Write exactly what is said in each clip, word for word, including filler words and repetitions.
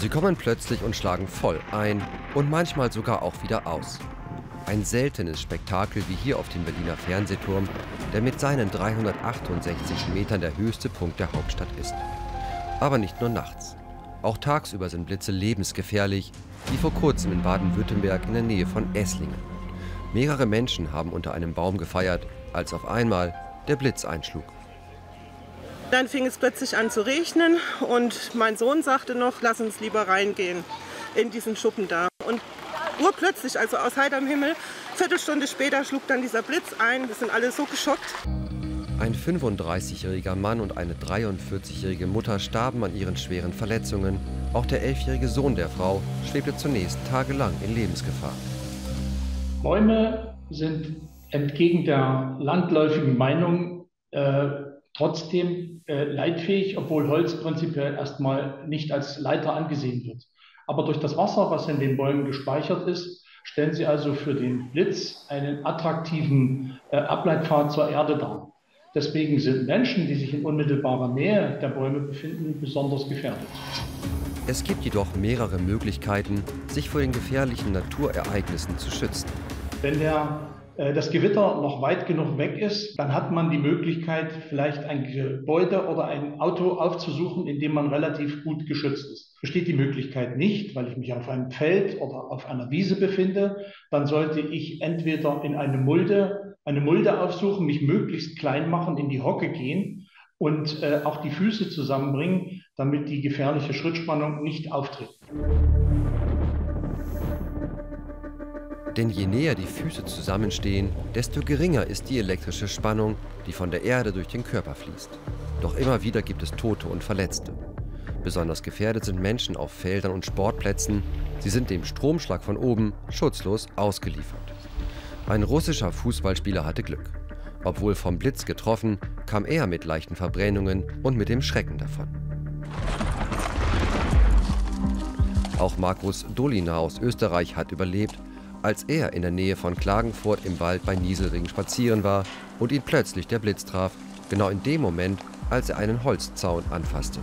Sie kommen plötzlich und schlagen voll ein und manchmal sogar auch wieder aus. Ein seltenes Spektakel wie hier auf dem Berliner Fernsehturm, der mit seinen dreihundertachtundsechzig Metern der höchste Punkt der Hauptstadt ist. Aber nicht nur nachts. Auch tagsüber sind Blitze lebensgefährlich, wie vor kurzem in Baden-Württemberg in der Nähe von Esslingen. Mehrere Menschen haben unter einem Baum gefeiert, als auf einmal der Blitz einschlug. Dann fing es plötzlich an zu regnen und mein Sohn sagte noch, lass uns lieber reingehen in diesen Schuppen da. Und urplötzlich, also aus heiterem Himmel, Viertelstunde später schlug dann dieser Blitz ein. Wir sind alle so geschockt. Ein fünfunddreißigjähriger Mann und eine dreiundvierzigjährige Mutter starben an ihren schweren Verletzungen. Auch der elfjährige Sohn der Frau schwebte zunächst tagelang in Lebensgefahr. Bäume sind entgegen der landläufigen Meinung äh, trotzdem äh, leitfähig, obwohl Holz prinzipiell erstmal nicht als Leiter angesehen wird. Aber durch das Wasser, was in den Bäumen gespeichert ist, stellen sie also für den Blitz einen attraktiven äh, Ableitpfad zur Erde dar. Deswegen sind Menschen, die sich in unmittelbarer Nähe der Bäume befinden, besonders gefährdet. Es gibt jedoch mehrere Möglichkeiten, sich vor den gefährlichen Naturereignissen zu schützen. Wenn der das Gewitter noch weit genug weg ist, dann hat man die Möglichkeit, vielleicht ein Gebäude oder ein Auto aufzusuchen, in dem man relativ gut geschützt ist. Besteht die Möglichkeit nicht, weil ich mich auf einem Feld oder auf einer Wiese befinde, dann sollte ich entweder in eine Mulde, eine Mulde aufsuchen, mich möglichst klein machen, in die Hocke gehen und äh, auch die Füße zusammenbringen, damit die gefährliche Schrittspannung nicht auftritt. Denn je näher die Füße zusammenstehen, desto geringer ist die elektrische Spannung, die von der Erde durch den Körper fließt. Doch immer wieder gibt es Tote und Verletzte. Besonders gefährdet sind Menschen auf Feldern und Sportplätzen. Sie sind dem Stromschlag von oben schutzlos ausgeliefert. Ein russischer Fußballspieler hatte Glück. Obwohl vom Blitz getroffen, kam er mit leichten Verbrennungen und mit dem Schrecken davon. Auch Markus Dolina aus Österreich hat überlebt, als er in der Nähe von Klagenfurt im Wald bei Nieselring spazieren war und ihn plötzlich der Blitz traf, genau in dem Moment, als er einen Holzzaun anfasste.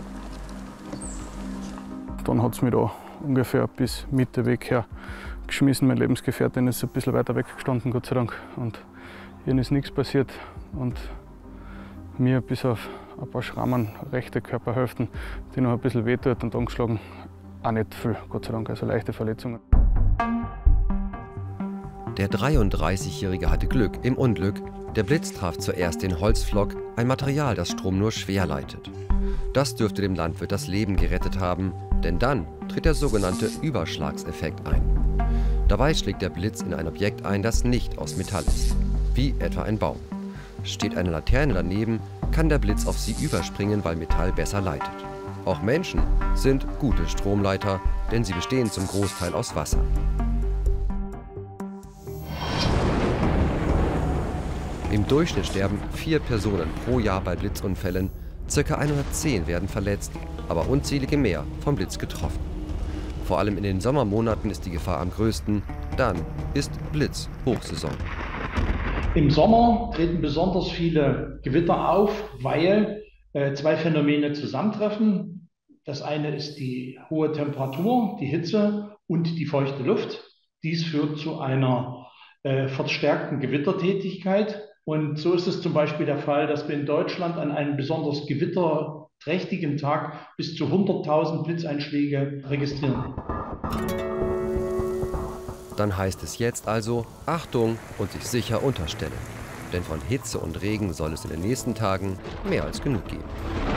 Dann hat es mich da ungefähr bis Mitte Weg her geschmissen. Mein Lebensgefährtin ist ein bisschen weiter weggestanden, Gott sei Dank. Und ihnen ist nichts passiert. Und mir bis auf ein paar Schrammen, rechte Körperhälften, die noch ein bisschen wehtut und angeschlagen, auch nicht viel, Gott sei Dank, also leichte Verletzungen. Der dreiunddreißigjährige hatte Glück im Unglück. Der Blitz traf zuerst den Holzpflock, ein Material, das Strom nur schwer leitet. Das dürfte dem Landwirt das Leben gerettet haben, denn dann tritt der sogenannte Überschlagseffekt ein. Dabei schlägt der Blitz in ein Objekt ein, das nicht aus Metall ist, wie etwa ein Baum. Steht eine Laterne daneben, kann der Blitz auf sie überspringen, weil Metall besser leitet. Auch Menschen sind gute Stromleiter, denn sie bestehen zum Großteil aus Wasser. Im Durchschnitt sterben vier Personen pro Jahr bei Blitzunfällen, ca. hundertzehn werden verletzt, aber unzählige mehr vom Blitz getroffen. Vor allem in den Sommermonaten ist die Gefahr am größten, dann ist Blitzhochsaison. Im Sommer treten besonders viele Gewitter auf, weil äh, zwei Phänomene zusammentreffen. Das eine ist die hohe Temperatur, die Hitze und die feuchte Luft. Dies führt zu einer äh, verstärkten Gewittertätigkeit. Und so ist es zum Beispiel der Fall, dass wir in Deutschland an einem besonders gewitterträchtigen Tag bis zu hunderttausend Blitzeinschläge registrieren. Dann heißt es jetzt also Achtung und sich sicher unterstellen. Denn von Hitze und Regen soll es in den nächsten Tagen mehr als genug geben.